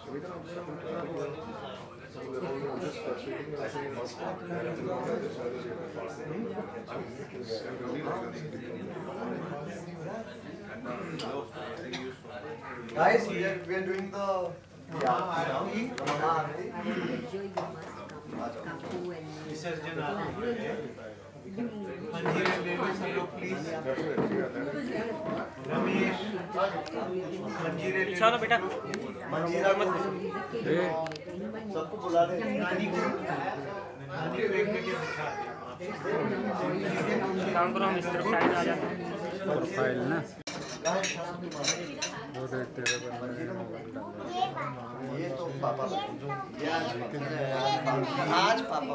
Guys, we are doing the Aarti. चलो बेटा मंजीरा मत सबको बुला ले काम करो हम इस तरफ साइड आ जाते हैं प्रोफाइल ना वो देखते रहे ये तो पापा आज पापा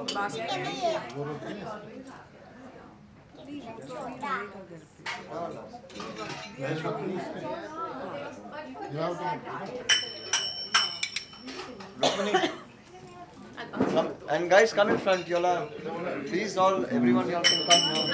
Come, and guys, come in front, Yola. Please, everyone, you all can come now.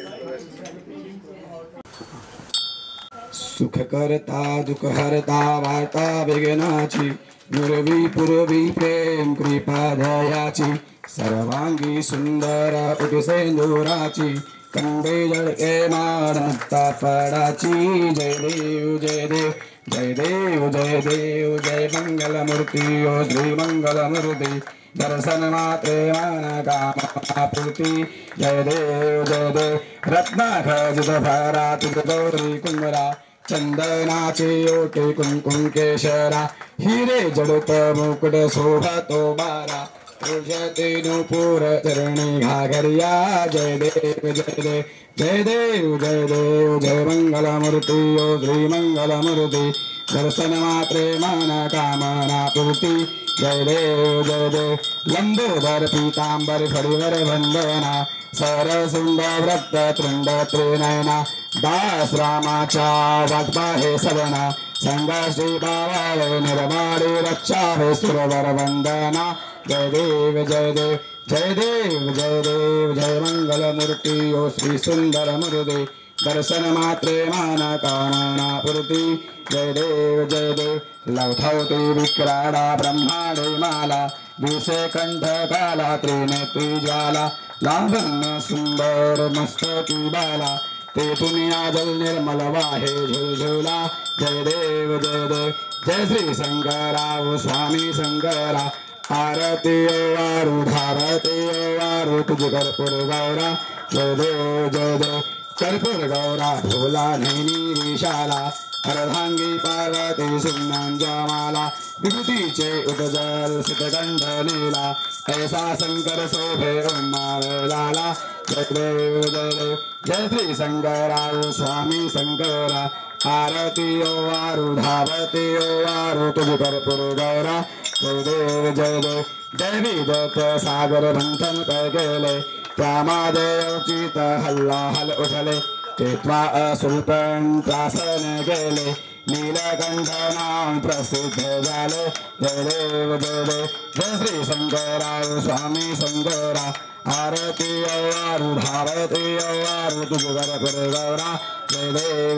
सुख करता दुख हरता वार्ता विघ्नाची नुरवी पुरवी प्रेम कृपा दयाची सर्वांगी सुंदर उठसेंदुराची कंडे जळके मानता फळाची जय देव जय देव जय देव जय देव जय मंगल मूर्ति ओ श्री मंगल मूर्ति दर्शन मात्रे मन कामपूर्ति जय देव रत्ना खचित भरा तुझ गौरी कुंभरा चंदनाचे ओटे कुंकुम केशरा हिरे जडत मुकुट शोभतो बारा तुझते नुपुर चरणी घाघरिया जय देव जय देव जय देव जय देव जय मंगल मूर्ति ओ श्री मंगल मूर्ति दर्शन मात्रे मन कामना पूर्ति जय देव लंबोदर पीतांबर फड़िवर वंदना सरसुंदर व्रत तृंड त्रिनयना दास रामाचा वाग्बाहे सवना संग श्री बाबावे निर्वाणी रक्षावे सुरवर वंदना जय देव जय देव जय देव जय देव जय मंगल मूर्ति ओ श्री सुंदर मूर्ति दर्शन मात्रे मान कामना पूर्ति जय देव लौथौति विक्राड़ा ब्रह्मांडे माला विषे कंठ काला त्रिनेत्री ज्वाला लावण्य सुंदर मस्तकी बाला ते दुनिया जल निर्मल वाहे झुलझुला जय देव जय श्री शंकरा ओ स्वामी शंकरा आरती ओ आरूढ़ारती ओ आरू तुझ कर्पूर गौरा जय देव कर्पूर गौरा भोला नैनी विशाला अर्धांगी पार्वती सुमनांजमाला विभूतीचे उदजल सिद्धगंध नीला ऐसा शंकर शोभे उन्मावेलाला जय देव जय श्री शंकरा ओ स्वामी शंकरा आरती ओ आरूढ़ावती ओ आरू तुझ कर्पूर गौरा जय देव दैवी दत्त सागर मंथन कर गेले त्यामादे उचित हल्ला हल उठले तेत्वा असुल्पन त्रासन गेले नीलकंठ नाम प्रसिद्ध झाले जय देव जय श्री शंकरा स्वामी शंकरा आरती आरूढ़ारती आरू तुझ कर्पूर गौरा जय देव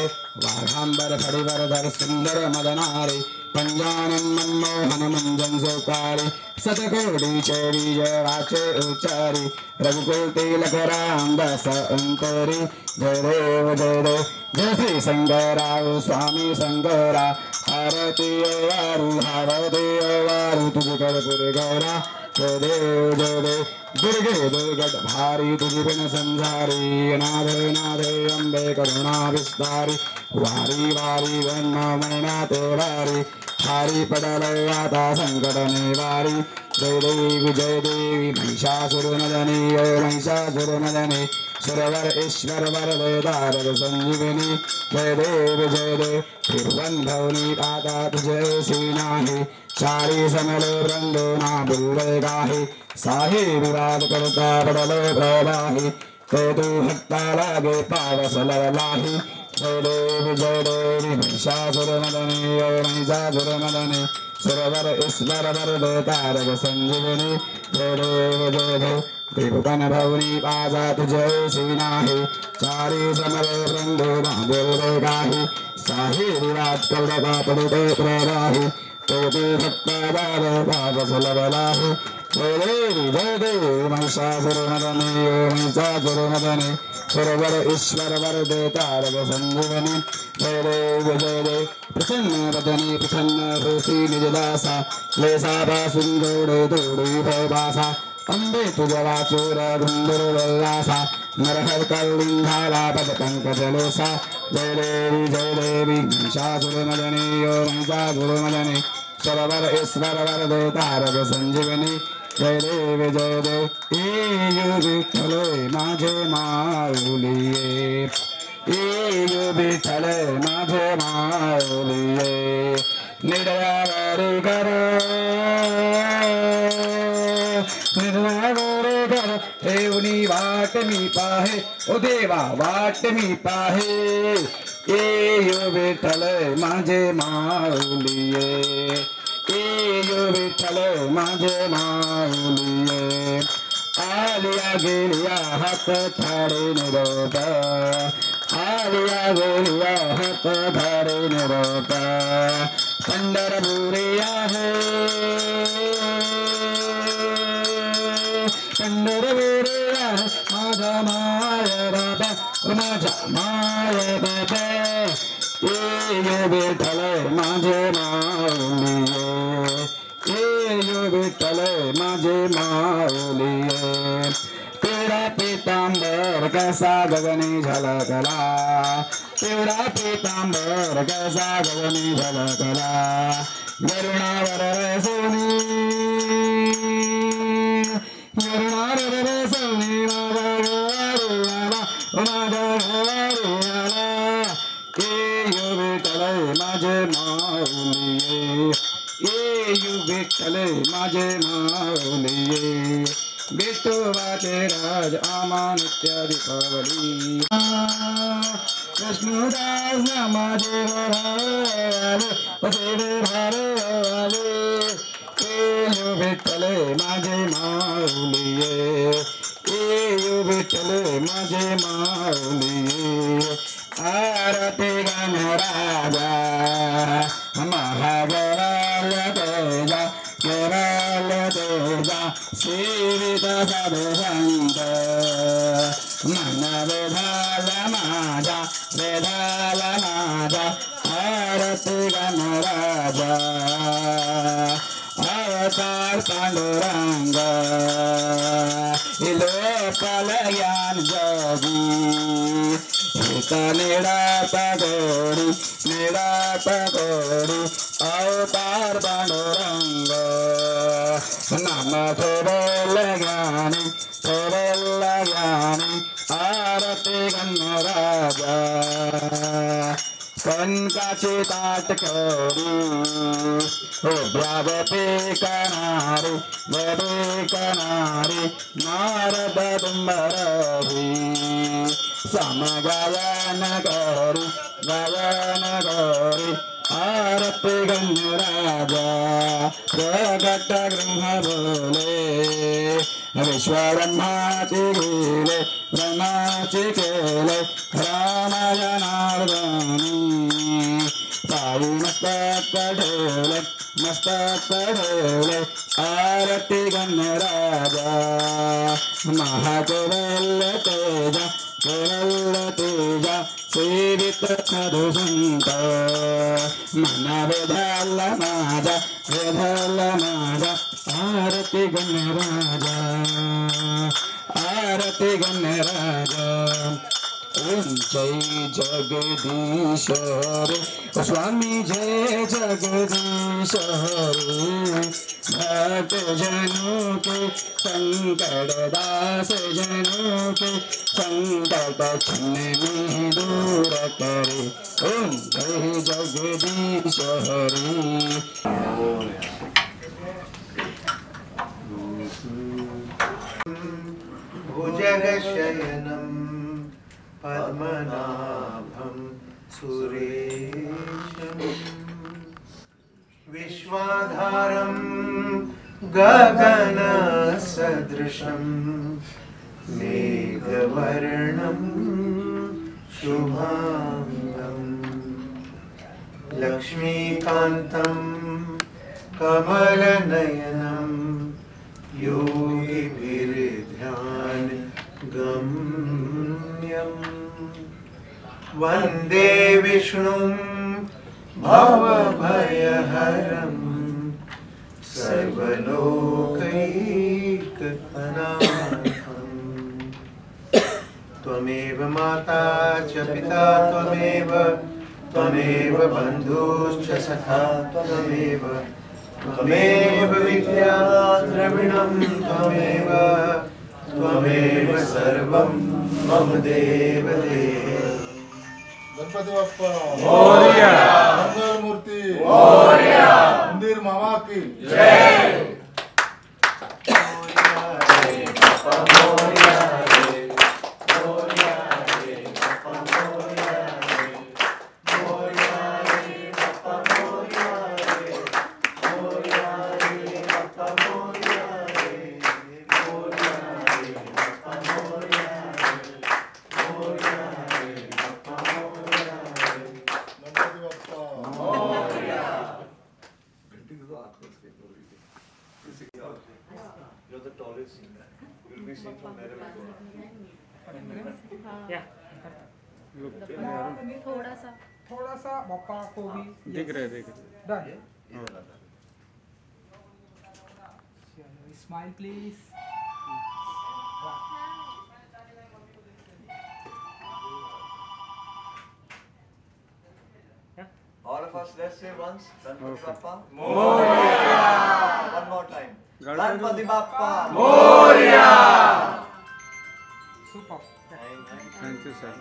वाघांबर फड़िवर धर सुंदर मदनारी पंजानन मनमोहन मंजन सोकारी सतकोटी बीज वाचे उच्चारी रघुकुल तिलक राम दास अंतरी जय देव जय श्री शंकरा स्वामी शंकरा आरती आरूढ़ारती आरू तुझ कर्पूर गौरा जय देव दुर्गे दुर्गट भारी तुझ बिन संसारी नाथे नाथे अम्बे करुणा विस्तारी वारी वारी जन्म मरणा ते वारी हारी पडल आता संकट निवारी जय देवी महिषासुरनदनी ओ महिषासुरनदनी सुरवर ईश्वर वरदे तारक संजीवनी जय देव तिरुबंधवनी पाता तुझे सीनाही चारी समले वृंदो ना बुल्ले गाही साही विवाद करता पडले प्रवाही ते तू भक्ता लागे पावस लवलाही जय देवी महिषासुरनदनी ओ महिषासुरनदनी सुरवर ईश्वर वरदे तारक संजीवनी जय देव त्रिभुवन भवनी पाजा तुझे सीनाही चारी समरे वृंदो ना बुल्ले गाही साही विवाद करता पडले प्रवाही ते भक्तादारे भागसलबलाहे जय देवी जय देवी महिषासुरमर्दने महिषासुरमर्दने सुरवर ईश्वर वरदे तारक संजीवनी जय देवी प्रसन्न वदने प्रसन्न होसी निजदासा क्लेशापा सुंदोड़े तोड़ी भयवासा अम्बे तुजवाचूर गुंदुर्वल्लासा नरहर कलिंधालापद पंकजलेसा जय देवी महिषासुरमर्दने महिषासुरमर्दने सरोवर ईश्वर वरदे तारक संजीवनी जय देव विठ्ठल माझे माऊलिये विठ्ठल माझे माऊलिये निर्यावर कर ठेवणी वाट मी पाहे ओ देवा वाट मी पाहे विठ्ठल माझे माऊलिये विठ्ठल माझे माऊलिये आलिया गेलिया हात थाडे निरोप आलिया गेलिया हात थाडे निरोप पंढरपुरी आहे पंढरपुरी आहे माझा माय बाबा माझा माय बाबा विठ्ठल माझे माऊलिये विठ्ठल माझे माऊलिये तेरा पीतांबर कसा गगनी झलकला तेरा पीतांबर कसा गगनी झलकला गरुणावर सोनी विठ्ठल माझे माऊलिये विठ्ठल माझे माऊलिये विठोबाचे राज आमा नित्य दीपावली कृष्णदास माझे आले विठ्ठल माझे माऊलिये विठ्ठल माझे माऊलिये आरती गणराजा महागराल तेजा केराल तेजा सेवित साधु संत मन वेधाला माझा आरती गणराजा अवतार पांडुरंग लोकल ज्ञान जोगी निड़ा पगोड़ी अवतार पांडुरंग नाम थोड़े ज्ञानी आरती गणराजा कनकाची ताट करी ब्यावपे कनारी नारद तुम्बरवी समगायन करी आरती गणराजा प्रगट गृह बोले विश्वब्रह्माची गेले ब्रह्माची केले रामायणार्दनी ताई मस्तक ठेवले आरती गणराजा महाकेवल तेजा सेवित साधु संत मन वेधाल माझा आरती गणराजा ओम जय जगदीश हरे स्वामी जय जगदीश हरे भक्त जनों के संकट दास जनों के संकट क्षण में दूर करे ओम जय जगदीश हरे भुजगशयनं पद्मनाभं सुरेशं विश्वाधारं गगनसदृशं मेघवर्णं शुभांगं लक्ष्मीकान्तं कमलनयनं योगिभिर्ध्यान गम्यम् वन्दे विष्णुं भवभयहरं सर्वलोकैकनाथम् त्वमेव माता च पिता त्वमेव बन्धुश्च सखा त्वमेव विद्या द्रविणं त्वमेव सर्वं मम देवदेव। गणपति बप्पा मोरया, मंगल मूर्ति मोरया, मंदिर मामा की जय। You're the tallest. You'll be seen from wherever you are. थोड़ा सा बप्पा को भी दिख रहे done. Smile please. All of us, let's say once, Ganpati Okay. Bappa. Moria! One more time. Ganpati Bappa. Super. Thank you sir.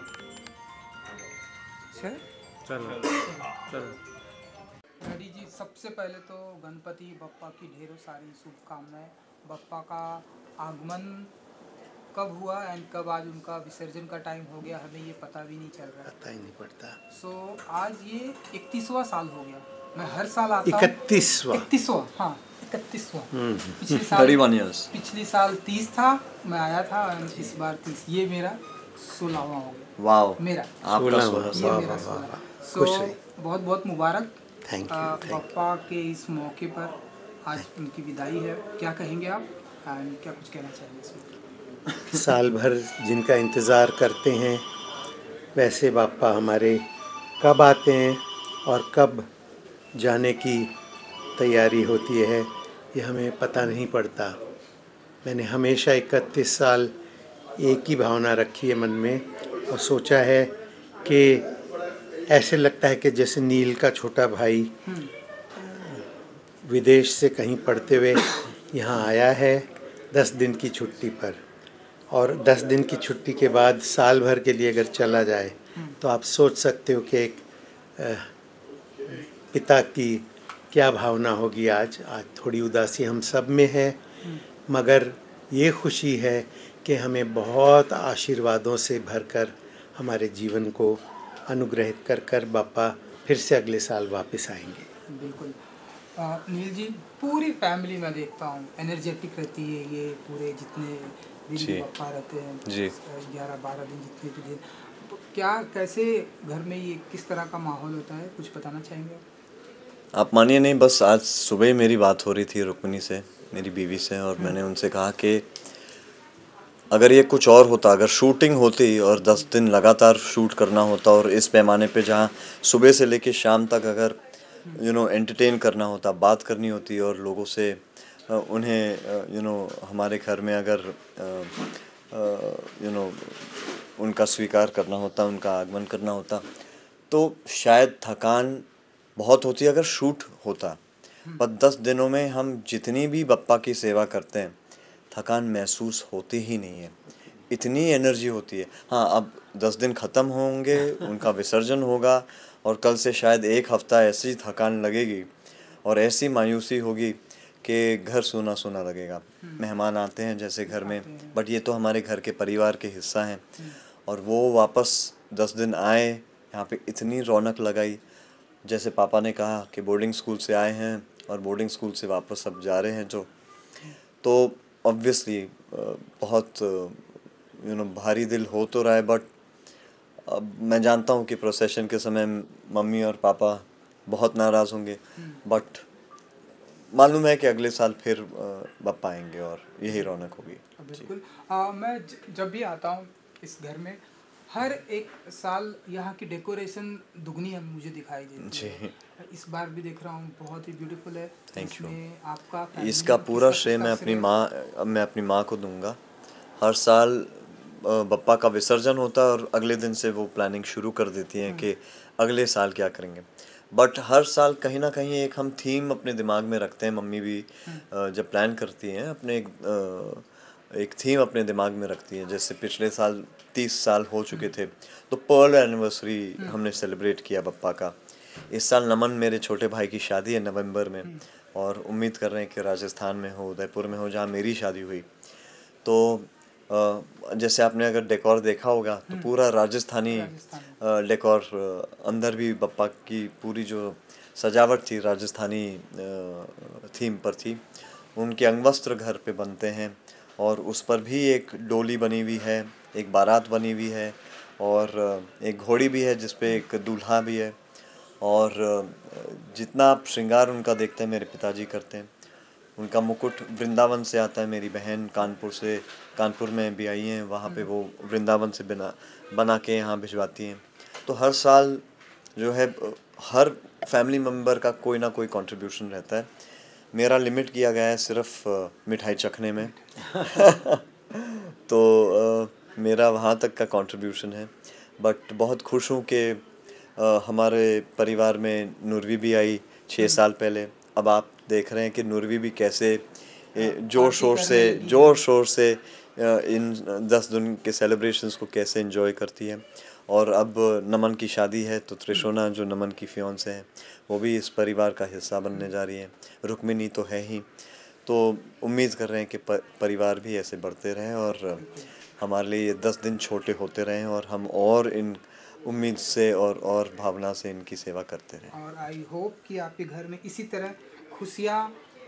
चल चलो चलो। Ready जी, सबसे पहले तो गणपति बप्पा की ढेरों सारी शुभकामनाएं। बप्पा का आगमन कब हुआ एंड कब आज उनका विसर्जन का टाइम हो गया, हमें ये पता भी नहीं चल रहा। पता ही नहीं पड़ता। सो आज ये 31वां साल हो गया। मैं हर साल आता हूँ। 31वां 31वां, हाँ 31वां। पिछले 31 years. पिछले साल 30 था, मैं आया था and इस बार 30। ये मेरा 16वां हो गया। Wow. मेरा आपका 16वां। ये मेरा 16। खुश सो रहिए। बहुत बहुत मुबारक। Thank you. बप्पा के इस मौके पर आज उनकी विदाई है, क्या कहेंगे आप एंड क्या कुछ कहना चाहेंगे इसमें? साल भर जिनका इंतज़ार करते हैं, वैसे बापा हमारे कब आते हैं और कब जाने की तैयारी होती है ये हमें पता नहीं पड़ता। मैंने हमेशा 31 साल एक ही भावना रखी है मन में और सोचा है कि ऐसे लगता है कि जैसे नील का छोटा भाई विदेश से कहीं पढ़ते हुए यहाँ आया है 10 दिन की छुट्टी पर, और 10 दिन की छुट्टी के बाद साल भर के लिए अगर चला जाए तो आप सोच सकते हो कि एक पिता की क्या भावना होगी। आज थोड़ी उदासी हम सब में है, मगर ये खुशी है कि हमें बहुत आशीर्वादों से भरकर हमारे जीवन को अनुग्रहित कर कर बापा फिर से अगले साल वापस आएंगे। बिल्कुल। नील जी, पूरी फैमिली में देखता हूँ एनर्जेटिक रहती है, ये पूरे जितने दिन जी। बप्पा रहते हैं जी। 11-12 दिन जितने भी दिन, तो क्या कैसे घर में ये किस तरह का माहौल होता है, कुछ बताना चाहेंगे आप? आप मानिए नहीं, बस आज सुबह ही मेरी बात हो रही थी रुक्मिणी से, मेरी बीवी से, और मैंने उनसे कहा कि अगर ये कुछ और होता, अगर शूटिंग होती और 10 दिन लगातार शूट करना होता और इस पैमाने पे जहाँ सुबह से लेके शाम तक अगर एंटरटेन करना होता, बात करनी होती और लोगों से उन्हें हमारे घर में अगर उनका स्वीकार करना होता, उनका आगमन करना होता, तो शायद थकान बहुत होती अगर शूट होता। पर 10 दिनों में हम जितनी भी बप्पा की सेवा करते हैं थकान महसूस होती ही नहीं है, इतनी एनर्जी होती है। हाँ, अब 10 दिन ख़त्म होंगे, उनका विसर्जन होगा और कल से शायद एक हफ़्ता ऐसी थकान लगेगी और ऐसी मायूसी होगी कि घर सूना सूना लगेगा। मेहमान आते हैं जैसे घर में, बट ये तो हमारे घर के परिवार के हिस्सा हैं, और वो वापस 10 दिन आए, यहाँ पे इतनी रौनक लगाई। जैसे पापा ने कहा कि बोर्डिंग स्कूल से आए हैं और बोर्डिंग स्कूल से वापस अब जा रहे हैं जो, तो ऑब्वियसली बहुत भारी दिल हो तो रहा है। बट अब मैं जानता हूँ कि प्रोसेशन के समय मम्मी और पापा बहुत नाराज़ होंगे, बट मालूम है कि अगले साल फिर बप्पा आएंगे और यही रौनक होगी। बिल्कुल। मैं जब भी आता हूँ इस घर में, हर एक साल यहाँ की डेकोरेशन दुगनी है मुझे दिखाई देती है। इस बार भी देख रहा हूँ बहुत ही ब्यूटीफुल है। Thank you. आपका इसका पूरा श्रेय मैं अपनी माँ को दूंगा। हर साल बप्पा का विसर्जन होता है और अगले दिन से वो प्लानिंग शुरू कर देती हैं कि अगले साल क्या करेंगे। बट हर साल कहीं ना कहीं एक हम थीम अपने दिमाग में रखते हैं। मम्मी भी जब प्लान करती हैं अपने एक थीम अपने दिमाग में रखती है। जैसे पिछले साल 30 साल हो चुके थे तो पर्ल एनिवर्सरी हमने सेलिब्रेट किया बप्पा का। इस साल नमन मेरे छोटे भाई की शादी है नवंबर में और उम्मीद कर रहे हैं कि राजस्थान में हो, उदयपुर में हो, जहाँ मेरी शादी हुई। तो जैसे आपने अगर डेकोर देखा होगा तो पूरा राजस्थानी डेकोर, अंदर भी बप्पा की पूरी जो सजावट थी राजस्थानी थीम पर थी। उनके अंगवस्त्र घर पे बनते हैं और उस पर भी एक डोली बनी हुई है, एक बारात बनी हुई है और एक घोड़ी भी है जिस पे एक दूल्हा भी है। और जितना आप श्रृंगार उनका देखते हैं मेरे पिताजी करते हैं। उनका मुकुट वृंदावन से आता है। मेरी बहन कानपुर में भी आई हैं, वहाँ पे वो वृंदावन से बना के यहाँ भिजवाती हैं। तो हर साल जो है हर फैमिली मेम्बर का कोई ना कोई कंट्रीब्यूशन रहता है। मेरा लिमिट किया गया है सिर्फ मिठाई चखने में तो मेरा वहाँ तक का कंट्रीब्यूशन है। बट बहुत खुश हूँ कि हमारे परिवार में नुरवी भी आई 6 साल पहले। अब आप देख रहे हैं कि नुरवी भी कैसे जोर शोर से इन 10 दिन के सेलिब्रेशंस को कैसे एंजॉय करती है। और अब नमन की शादी है तो त्रिशोना जो नमन की फियांसे है वो भी इस परिवार का हिस्सा बनने जा रही है। रुक्मिणी तो है ही। तो उम्मीद कर रहे हैं कि परिवार भी ऐसे बढ़ते रहें और हमारे लिए ये 10 दिन छोटे होते रहें और हम और इन उम्मीद से और भावना से इनकी सेवा करते रहें। और आई होप कि आपके घर में इसी तरह खुशियाँ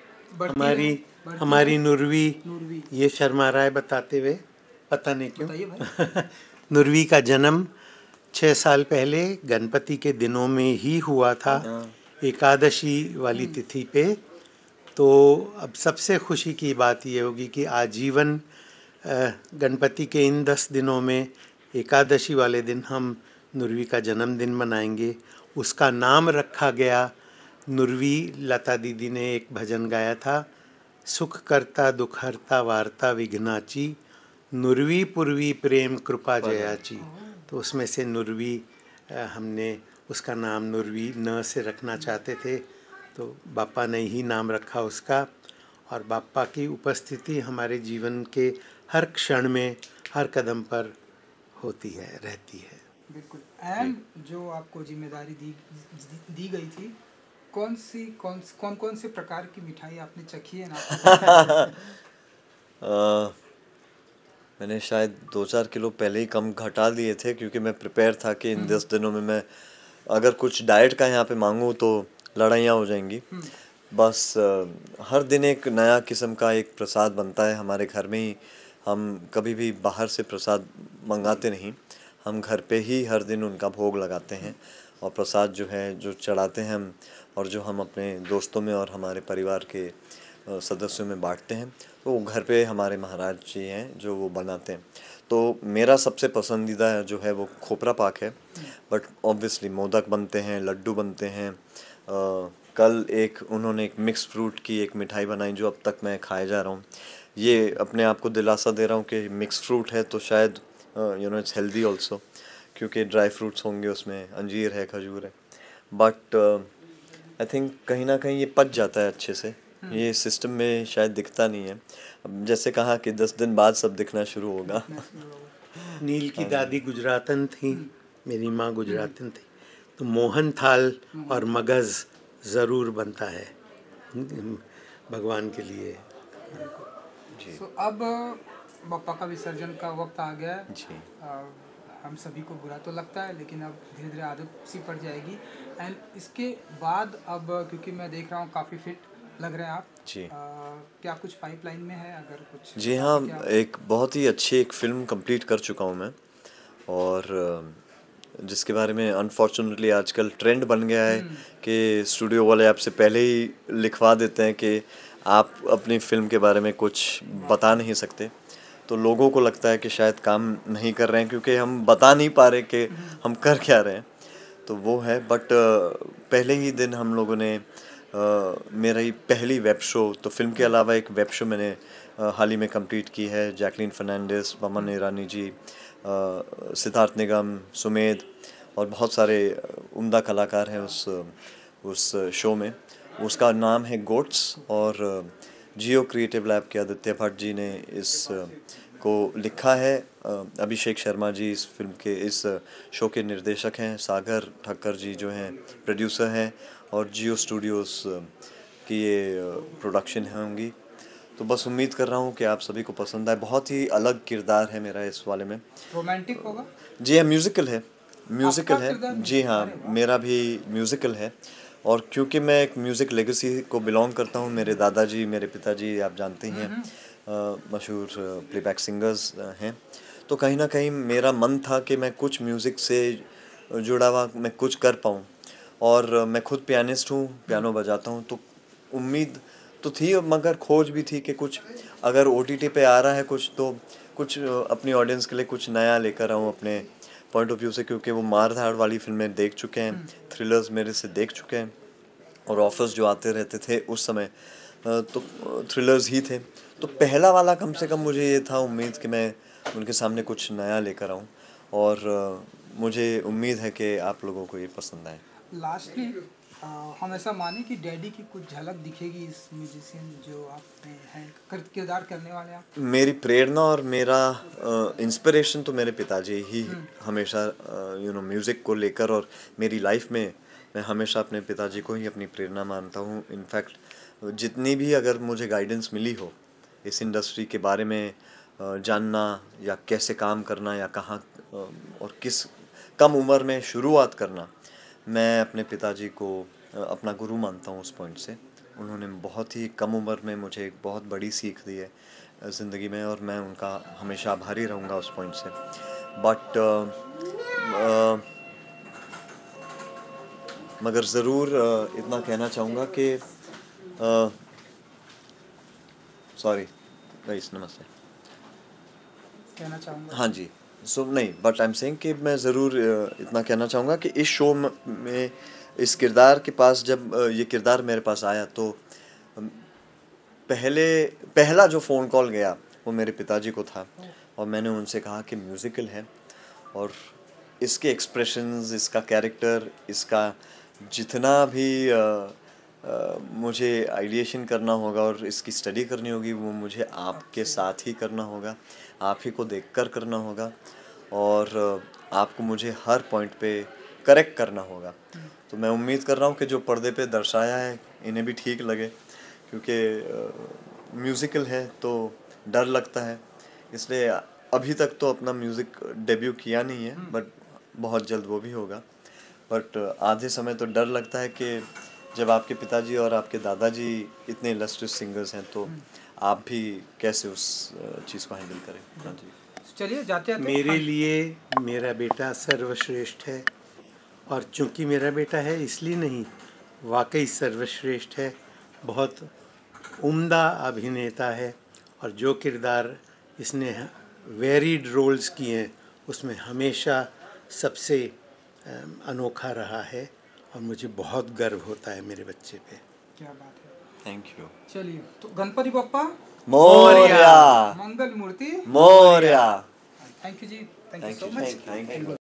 हमारी नुरवी ये शर्मा रहा है बताते हुए, पता नहीं क्यों। नुरवी का जन्म 6 साल पहले गणपति के दिनों में ही हुआ था, एकादशी वाली तिथि पे। तो अब सबसे खुशी की बात ये होगी कि आजीवन गणपति के इन 10 दिनों में एकादशी वाले दिन हम नुरवी का जन्मदिन मनाएंगे। उसका नाम रखा गया नुरवी। लता दीदी ने एक भजन गाया था, सुख करता दुख हरता वार्ता विघ्नाची, नुरवी पूर्वी प्रेम कृपा जयाची। तो उसमें से नुरवी हमने उसका नाम नुरवी न से रखना चाहते थे तो बापा ने ही नाम रखा उसका। और बापा की उपस्थिति हमारे जीवन के हर क्षण में हर कदम पर होती है, रहती है। बिल्कुल। एंड जो आपको जिम्मेदारी दी गई थी, कौन से प्रकार की मिठाई आपने चखी है ना? मैंने शायद 2-4 किलो पहले ही कम घटा दिए थे क्योंकि मैं प्रिपेयर था कि इन 10 दिनों में मैं अगर कुछ डाइट का यहाँ पे मांगूँ तो लड़ाइयाँ हो जाएंगी। बस हर दिन एक नया किस्म का एक प्रसाद बनता है हमारे घर में ही। हम कभी भी बाहर से प्रसाद मंगाते नहीं, हम घर पे ही हर दिन उनका भोग लगाते हैं और प्रसाद जो है जो चढ़ाते हैं हम और जो हम अपने दोस्तों में और हमारे परिवार के सदस्यों में बांटते हैं। तो वो घर पे हमारे महाराज जी हैं जो वो बनाते हैं। तो मेरा सबसे पसंदीदा जो है वो खोपरा पाक है। बट ऑब्वियसली मोदक बनते हैं, लड्डू बनते हैं। कल उन्होंने एक मिक्स फ्रूट की एक मिठाई बनाई जो अब तक मैं खाए जा रहा हूँ। ये अपने आप को दिलासा दे रहा हूँ कि मिक्स फ्रूट है तो शायद इट्स हेल्दी ऑल्सो, क्योंकि ड्राई फ्रूट्स होंगे उसमें, अंजीर है, खजूर है। बट आई थिंक कहीं ना कहीं ये पच जाता है अच्छे से। ये सिस्टम में शायद दिखता नहीं है। अब जैसे कहा कि 10 दिन बाद सब दिखना शुरू होगा। नील की दादी गुजरातन थी, मेरी माँ गुजरातन थी, तो मोहन थाल और मगज़ ज़रूर बनता है भगवान के लिए। तो अब बप्पा का विसर्जन का वक्त आ गया है जी। हम सभी को बुरा तो लगता है लेकिन अब धीरे धीरे आदत सी पड़ जाएगी। एंड इसके बाद अब क्योंकि मैं देख रहा हूँ काफ़ी फिट लग रहे हैं आप जी। क्या कुछ पाइपलाइन में है अगर कुछ? जी हाँ, एक बहुत ही अच्छी एक फ़िल्म कंप्लीट कर चुका हूँ मैं और जिसके बारे में अनफॉर्चुनेटली आजकल ट्रेंड बन गया है कि स्टूडियो वाले आपसे पहले ही लिखवा देते हैं कि आप अपनी फ़िल्म के बारे में कुछ बता नहीं सकते। तो लोगों को लगता है कि शायद काम नहीं कर रहे हैं क्योंकि हम बता नहीं पा रहे कि हम कर क्या रहे हैं। तो वो है, बट पहले ही दिन हम लोगों ने मेरी पहली वेब शो, तो फिल्म के अलावा एक वेब शो मैंने हाल ही में कंप्लीट की है। जैकलीन फर्नांडिस, बमन ईरानी जी, सिद्धार्थ निगम, सुमेध और बहुत सारे उम्दा कलाकार हैं उस शो में। उसका नाम है गोट्स और जियो क्रिएटिव लैब के आदित्य भट्ट जी ने इस को लिखा है। अभिषेक शर्मा जी इस फिल्म के इस शो के निर्देशक हैं। सागर ठक्कर जी जो हैं प्रोड्यूसर हैं और जियो स्टूडियोज़ की ये प्रोडक्शन होंगी। तो बस उम्मीद कर रहा हूँ कि आप सभी को पसंद आए। बहुत ही अलग किरदार है मेरा इस वाले में। रोमांटिक होगा? जी हाँ, म्यूज़िकल है। जी हाँ, मेरा भी म्यूज़िकल है। और क्योंकि मैं एक म्यूज़िक लेगेसी को बिलोंग करता हूँ, मेरे दादाजी, मेरे पिताजी आप जानते ही हैं मशहूर प्लेबैक सिंगर्स हैं। तो कहीं ना कहीं मेरा मन था कि मैं कुछ म्यूज़िक से जुड़ा हुआ मैं कुछ कर पाऊँ। और मैं खुद पियानिस्ट हूँ, पियानो बजाता हूँ। तो उम्मीद तो थी मगर खोज भी थी कि कुछ अगर OTT पे आ रहा है कुछ, तो कुछ अपनी ऑडियंस के लिए कुछ नया लेकर आऊँ अपने पॉइंट ऑफ व्यू से। क्योंकि वो मार धाड़ वाली फिल्में देख चुके हैं, थ्रिलर्स मेरे से देख चुके हैं और ऑफर्स जो आते रहते थे उस समय तो थ्रिलर्स ही थे। तो पहला वाला कम से कम मुझे ये था उम्मीद कि मैं उनके सामने कुछ नया लेकर आऊँ और मुझे उम्मीद है कि आप लोगों को ये पसंद आए। लास्टली हम ऐसा माने कि डैडी की कुछ झलक दिखेगी इस म्यूजिशियन जो आप हैं किरदार करने वाले आप? मेरी प्रेरणा और मेरा इंस्पिरेशन तो मेरे पिताजी ही हमेशा म्यूज़िक को लेकर, और मेरी लाइफ में मैं हमेशा अपने पिताजी को ही अपनी प्रेरणा मानता हूँ। इनफैक्ट जितनी भी अगर मुझे गाइडेंस मिली हो इस इंडस्ट्री के बारे में जानना या कैसे काम करना या कहाँ और किस कम उम्र में शुरुआत करना, मैं अपने पिताजी को अपना गुरु मानता हूँ उस पॉइंट से। उन्होंने बहुत ही कम उम्र में मुझे एक बहुत बड़ी सीख दी है ज़िंदगी में और मैं उनका हमेशा आभारी रहूँगा उस पॉइंट से। बट मगर ज़रूर इतना कहना चाहूँगा कि सॉरी गाइस, नमस्ते कहना चाहूँगा। हाँ जी, सो नहीं, बट आई एम सेइंग कि मैं ज़रूर इतना कहना चाहूँगा कि इस शो में इस किरदार के पास जब ये किरदार मेरे पास आया तो पहला जो फ़ोन कॉल गया वो मेरे पिताजी को था और मैंने उनसे कहा कि म्यूज़िकल है और इसके एक्सप्रेशंस, इसका कैरेक्टर, इसका जितना भी मुझे आइडिएशन करना होगा और इसकी स्टडी करनी होगी वो मुझे आपके साथ ही करना होगा, आप ही को देखकर करना होगा और आपको मुझे हर पॉइंट पे करेक्ट करना होगा। तो मैं उम्मीद कर रहा हूँ कि जो पर्दे पे दर्शाया है इन्हें भी ठीक लगे, क्योंकि म्यूज़िकल है तो डर लगता है, इसलिए अभी तक तो अपना म्यूज़िक डेब्यू किया नहीं है, बट बहुत जल्द वो भी होगा। बट आधे समय तो डर लगता है कि जब आपके पिताजी और आपके दादाजी इतने इलस्ट्रियस सिंगर्स हैं तो आप भी कैसे उस चीज़ को हैंडल करें। हाँ जी, चलिए जाते हैं। मेरे लिए मेरा बेटा सर्वश्रेष्ठ है और चूंकि मेरा बेटा है इसलिए नहीं, वाकई सर्वश्रेष्ठ है। बहुत उम्दा अभिनेता है और जो किरदार इसने वेरीड रोल्स किए हैं उसमें हमेशा सबसे अनोखा रहा है और मुझे बहुत गर्व होता है मेरे बच्चे पे। क्या बात है, थैंक यू। चलिए तो Ganpati Bappa Morya, Mangal Murti Morya. Thank you ji, thank you so much. Thank you.